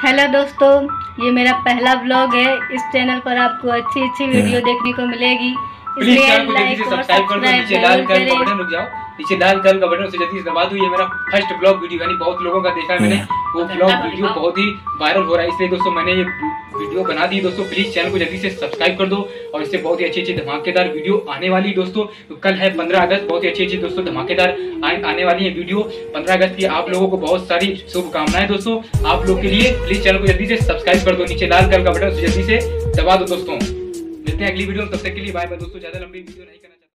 Hello दोस्तों, ये मेरा पहला ब्लॉग है। इस चैनल पर आपको अच्छी अच्छी वीडियो देखने को मिलेगी, इसलिए लाइक और सब्सक्राइब जरूर करें। रुक जाओ, नीचे लाल कलर का बटन उसे जल्दी से दबा दो। ये मेरा फर्स्ट ब्लॉग वीडियो यानी बहुत लोगों का देखा है मैंने, वो ब्लॉग वीडियो बहुत ही वायरल हो रहा है, इसलिए दोस्तों मैंने ये वीडियो बना दी। दोस्तों प्लीज चैनल को जल्दी से सब्सक्राइब कर दो और इससे बहुत ही अच्छी अच्छी धमाकेदार वीडियो आने वाली दोस्तों। तो कल है 15 अगस्त, बहुत ही अच्छी अच्छी दोस्तों धमाकेदार आने वाली है वीडियो 15 अगस्त की। आप लोगों को बहुत सारी शुभकामनाएं दोस्तों आप लोग के लिए। प्लीज चैनल को जल्दी से सब्सक्राइब कर दो, नीचे लाल कलर का बटन जल्दी से दबा दो दोस्तों। मिलते हैं अगली वीडियो में, तब तक के लिए बाय बाय दोस्तों। ज्यादा लंबी वीडियो नहीं करना।